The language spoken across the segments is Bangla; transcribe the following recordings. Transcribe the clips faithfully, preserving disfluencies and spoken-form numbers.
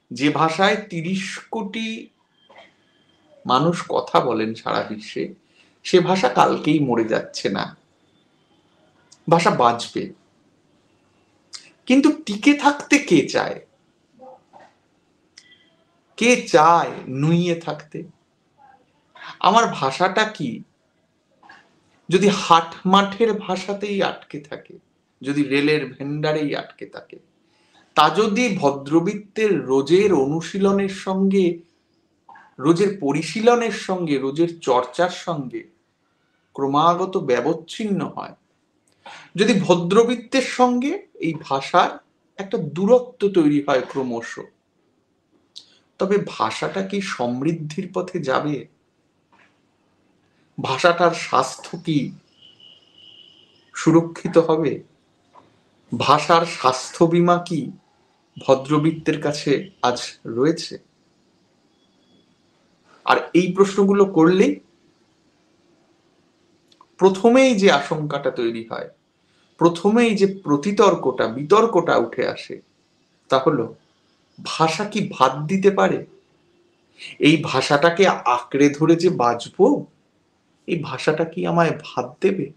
যে ভাষায় তিরিশ কোটি মানুষ কথা বলেন সারা বিশ্বে, সে ভাষা কালকেই মরে যাচ্ছে না, ভাষা বাঁচবে। কিন্তু টিকে থাকতে কে চায়? কে চায় নুইয়ে থাকতে? আমার ভাষাটা কি যদি হাট মাঠের ভাষাতেই আটকে থাকে, যদি রেলের ভেন্ডারেই আটকে থাকে, তা যদি ভদ্রবৃত্তের রোজের অনুশীলনের সঙ্গে, রোজের পরিশীলনের সঙ্গে, রোজের চর্চার সঙ্গে ক্রমাগত ব্যবচ্ছিন্ন হয়, যদি ভদ্রবৃত্তের সঙ্গে এই ভাষার একটা দূরত্ব তৈরি হয় ক্রমশ, তবে ভাষাটা কি সমৃদ্ধির পথে যাবে? ভাষাটার স্বাস্থ্য কি সুরক্ষিত হবে? ভাষার স্বাস্থ্য বীমা কি ভদ্রবৃত্তের কাছে আজ রয়েছে? আর এই প্রশ্নগুলো করলেই প্রথমেই যে আশঙ্কাটা তৈরি হয়, প্রথমেই যে প্রতিতর্কটা, বিতর্কটা উঠে আসে, তা হলো ভাষা কি ভাত দিতে পারে? এই ভাষাটাকে আঁকড়ে ধরে যে বাঁচবো, এই ভাষাটা কি আমায় ভাত দেবে?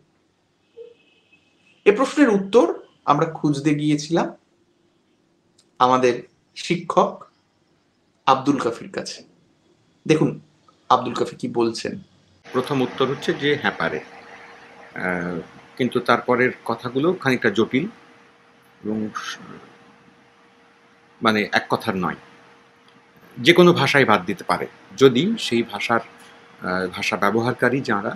এ প্রশ্নের উত্তর আমরা খুঁজতে গিয়েছিলাম আমাদের শিক্ষক আব্দুল কাফির কাছে। দেখুন আব্দুল কাফি কি বলছেন। প্রথম উত্তর হচ্ছে যে হ্যাঁ পারে, কিন্তু তারপরের কথাগুলো খানিকটা জটিল এবং মানে এক কথার নয়। যে কোনো ভাষায় ভাত দিতে পারে যদি সেই ভাষার ভাষা ব্যবহারকারী যারা,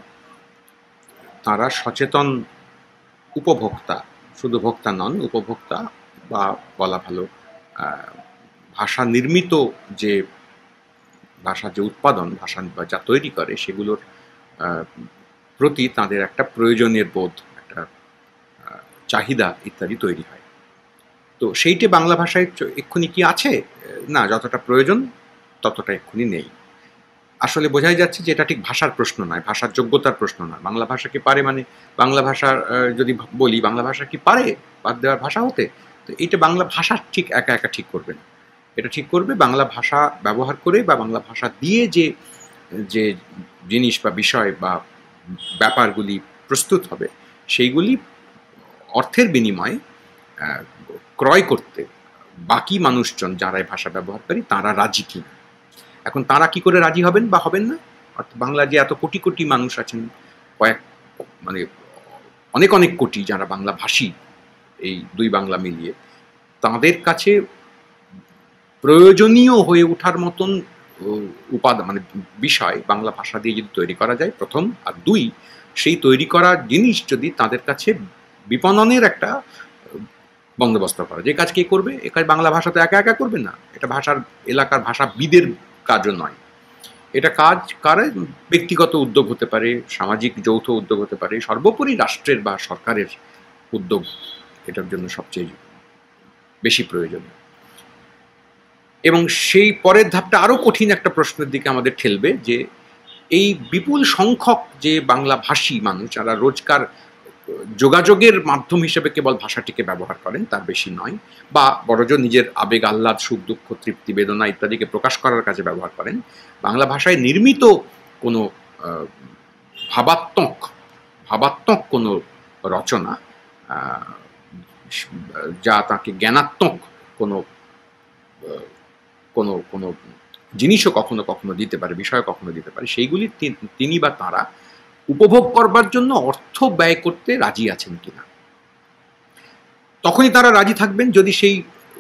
তারা সচেতন উপভোক্তা, শুধু ভোক্তা নন, উপভোক্তা, বা বলা ভালো ভাষা নির্মিত যে ভাষা যে উৎপাদন, ভাষা যা তৈরি করে সেগুলোর প্রতি তাদের একটা প্রয়োজনের বোধ, একটা চাহিদা ইত্যাদি তৈরি হয়। তো সেইটি বাংলা ভাষায় এক্ষুনি কি আছে? না, যতটা প্রয়োজন ততটা এক্ষুনি নেই। আসলে বোঝাই যাচ্ছে যে এটা ঠিক ভাষার প্রশ্ন নয়, ভাষার যোগ্যতার প্রশ্ন নয়। বাংলা ভাষা কি পারে মানে বাংলা ভাষার যদি বলি বাংলা ভাষা কি পারে বাদ দেওয়ার ভাষা হতে, তো এটা বাংলা ভাষা ঠিক একা একা ঠিক করবে না। এটা ঠিক করবে বাংলা ভাষা ব্যবহার করে বা বাংলা ভাষা দিয়ে যে যে জিনিস বা বিষয় বা ব্যাপারগুলি প্রস্তুত হবে, সেইগুলি অর্থের বিনিময়ে ক্রয় করতে বাকি মানুষজন যারা এই ভাষা ব্যবহারকারী তারা রাজি কিনা। এখন তারা কি করে রাজি হবেন বা হবেন না? অর্থাৎ বাংলা যে এত কোটি কোটি মানুষ আছেন, কয়েক মানে অনেক অনেক কোটি যারা বাংলা ভাষী, এই দুই বাংলা মিলিয়ে, তাদের কাছে প্রয়োজনীয় হয়ে ওঠার মতন উপাদান মানে বিষয় বাংলা ভাষা দিয়ে যদি তৈরি করা যায় প্রথম, আর দুই সেই তৈরি করা জিনিস যদি তাদের কাছে বিপণনের একটা বন্দোবস্ত করা, যে কাজ কে করবে? এ কাজ বাংলা ভাষা তো একা একা করবে না, এটা ভাষার এলাকার ভাষাবিদের কাজও নয়। এটা কাজ কারে ব্যক্তিগত উদ্যোগ হতে পারে, সামাজিক যৌথ উদ্যোগ হতে পারে, সর্বোপরি রাষ্ট্রের বা সরকারের উদ্যোগ এটার জন্য সবচেয়ে বেশি প্রয়োজনীয়। এবং সেই পরের ধাপটা আরও কঠিন একটা প্রশ্নের দিকে আমাদের ঠেলবে, যে এই বিপুল সংখ্যক যে বাংলা ভাষী মানুষ যারা রোজকার যোগাযোগের মাধ্যম হিসেবে কেবল ভাষাটিকে ব্যবহার করেন, তার বেশি নয়, বা বড়জোর নিজের আবেগ আহ্লাদ, সুখ দুঃখ, তৃপ্তি বেদনা ইত্যাদিকে প্রকাশ করার কাজে ব্যবহার করেন, বাংলা ভাষায় নির্মিত কোনো ভাবাত্মক ভাবাত্মক কোনো রচনা যা তাকে জ্ঞানাত্মক কোনো কোনো কোনো জিনিসও কখনো কখনো দিতে পারে, বিষয় কখনো দিতে পারে, সেইগুলি তিনি বা তারা উপভোগ করবার জন্য অর্থ ব্যয় করতে রাজি আছেন কিনা। তখনই তারা রাজি থাকবেন যদি সেই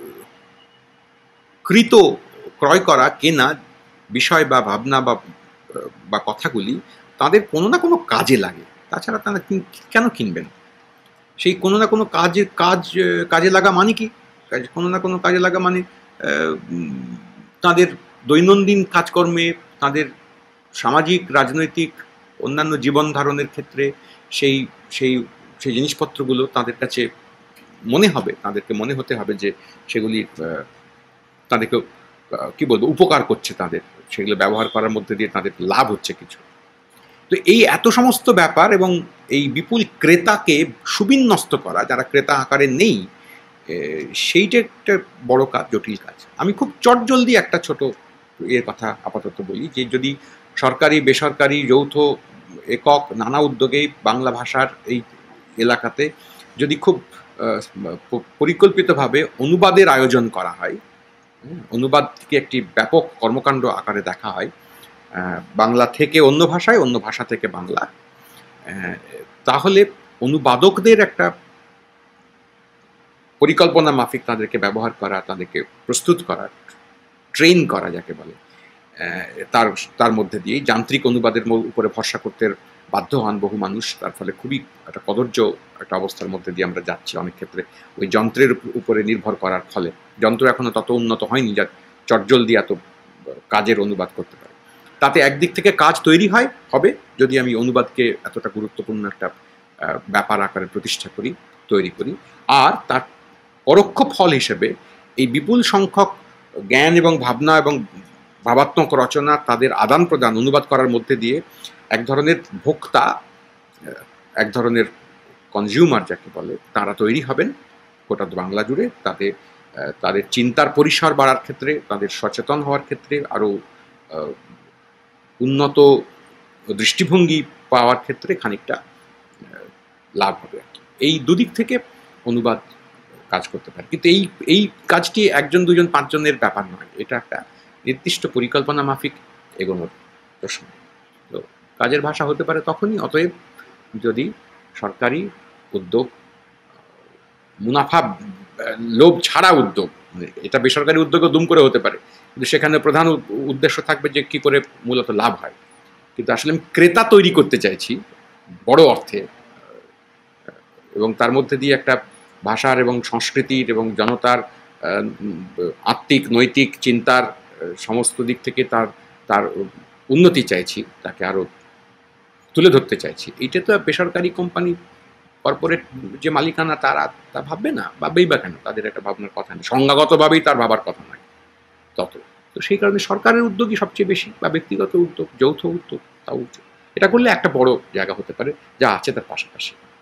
কৃত, ক্রয় করা, কেনা বিষয় বা ভাবনা বা বা কথাগুলি তাদের কোনো না কোনো কাজে লাগে। তাছাড়া তারা কেন কিনবেন? সেই কোনো না কোনো কাজে কাজ কাজে লাগা মানে কি? কোনো না কোনো কাজে লাগা মানে তাদের দৈনন্দিন কাজকর্মে, তাদের সামাজিক, রাজনৈতিক, অন্যান্য জীবন ধারণের ক্ষেত্রে সেই সেই সেই জিনিসপত্রগুলো তাদের কাছে মনে হবে, তাদেরকে মনে হতে হবে যে সেগুলি তাদেরকে কি বলবো উপকার করছে, তাদের সেগুলো ব্যবহার করার মধ্যে দিয়ে তাদের লাভ হচ্ছে কিছু। তো এই এত সমস্ত ব্যাপার এবং এই বিপুল ক্রেতাকে সুবিন্যস্ত করা, যারা ক্রেতা আকারে নেই, এ, সেইটা একটা বড় কাজ, জটিল কাজ। আমি খুব চটজলদি একটা ছোট এর কথা আপাতত বলি, যে যদি সরকারি বেসরকারি যৌথ একক নানা উদ্যোগেই বাংলা ভাষার এই এলাকাতে যদি খুব আহ, প- পরিকল্পিতভাবে অনুবাদের আয়োজন করা হয়, হুম, অনুবাদকে একটি ব্যাপক কর্মকাণ্ড আকারে দেখা হয়, আহ, বাংলা থেকে অন্য ভাষায়, অন্য ভাষা থেকে বাংলা, আহ, তাহলে অনুবাদকদের একটা পরিকল্পনা মাফিক তাদেরকে ব্যবহার করা, তাদেরকে প্রস্তুত করা, ট্রেন করা যাকে বলে, আহ, তার তার মধ্যে দিয়ে যান্ত্রিক অনুবাদের মো- উপরে ভরসা করতে বাধ্য হন বহু মানুষ। তার ফলে খুবই একটা কদর্য একটা অবস্থার মধ্যে দিয়ে আমরা যাচ্ছি অনেক ক্ষেত্রে, ওই যন্ত্রের উপ- উপরে নির্ভর করার ফলে। যন্ত্র এখনো তত উন্নত হয়নি যা চটজলদি এত কাজের অনুবাদ করতে পারে। তাতে একদিক থেকে কাজ তৈরি হয় হবে যদি আমি অনুবাদকে এতটা গুরুত্বপূর্ণ একটা আহ, ব্যাপার আকারে প্রতিষ্ঠা করি, তৈরি করি। আর তার পরোক্ষ ফল হিসেবে এই বিপুল সংখ্যক জ্ঞান এবং ভাবনা এবং ভাবাত্মক রচনা, তাদের আদান প্রদান অনুবাদ করার মধ্যে দিয়ে এক ধরনের ভোক্তা, এক ধরনের কনজিউমার যাকে বলে, তারা তৈরি হবেন গোটা বাংলা জুড়ে। তাদের আহ, তাদের চিন্তার পরিসর বাড়ার ক্ষেত্রে, তাদের সচেতন হওয়ার ক্ষেত্রে, আরও উন্নত দৃষ্টিভঙ্গি পাওয়ার ক্ষেত্রে খানিকটা আহ, লাভ হবে আর কি। এই দুদিক থেকে অনুবাদ কাজ করতে পারে। কিন্তু এই এই কাজটি একজন দুজন পাঁচজনের ব্যাপার নয়, এটা একটা নির্দিষ্ট পরিকল্পনা মাফিক এগোনোর প্রশ্ন। তো কাজের ভাষা হতে পারে তখনই, অতএব, যদি সরকারি উদ্যোগ, মুনাফা আহ, লোভ ছাড়া উদ্যোগ, মানে এটা বেসরকারি উদ্যোগও দুম করে হতে পারে, কিন্তু সেখানে প্রধান উ- উদ্দেশ্য থাকবে যে কি করে মূলত লাভ হয়। কিন্তু আসলে আমি ক্রেতা তৈরি করতে চাইছি বড় অর্থে, এবং তার মধ্যে দিয়ে একটা ভাষার এবং সংস্কৃতির এবং জনতার আহ, উম, আত্মিক নৈতিক চিন্তার আহ, সমস্ত দিক থেকে তার তার উন্নতি চাইছি, তাকে আরো তুলে ধরতে চাইছি। এইটা তো বেসরকারি কোম্পানি, কর্পোরেট যে মালিকানা, তারা তা ভাববে না, ভাববেই বা কেন? তাদের একটা ভাবনার কথা নেই, সংজ্ঞাগতভাবেই তার ভাবার কথা নয় তত। তো সেই কারণে সরকারের উদ্যোগই সবচেয়ে বেশি, বা ব্যক্তিগত উদ্যোগ, যৌথ উদ্যোগ, তা উচিত। এটা করলে একটা বড় জায়গা হতে পারে, যা আছে তার পাশাপাশি।